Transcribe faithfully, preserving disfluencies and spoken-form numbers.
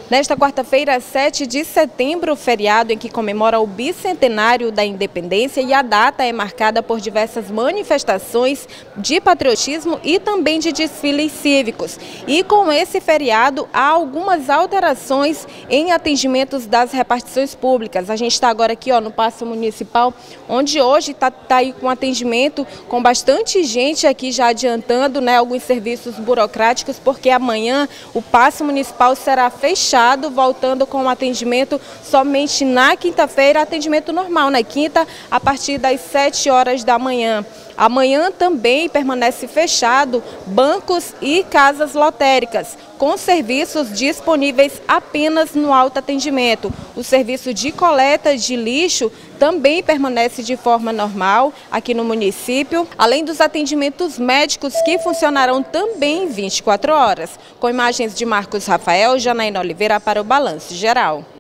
Nesta quarta-feira, sete de setembro, feriado em que comemora o bicentenário da independência, e a data é marcada por diversas manifestações de patriotismo e também de desfiles cívicos. E com esse feriado há algumas alterações em atendimentos das repartições públicas. A gente está agora aqui ó, no Paço Municipal, onde hoje está tá aí com atendimento com bastante gente aqui já adiantando, né, alguns serviços burocráticos, porque amanhã o Paço Municipal será fechado, voltando com o atendimento somente na quinta-feira, atendimento normal na quinta, a partir das sete horas da manhã. Amanhã também permanece fechado bancos e casas lotéricas, com serviços disponíveis apenas no autoatendimento. O serviço de coleta de lixo também permanece de forma normal aqui no município, além dos atendimentos médicos que funcionarão também vinte e quatro horas. Com imagens de Marcos Rafael, Janaína Oliveira para o Balanço Geral.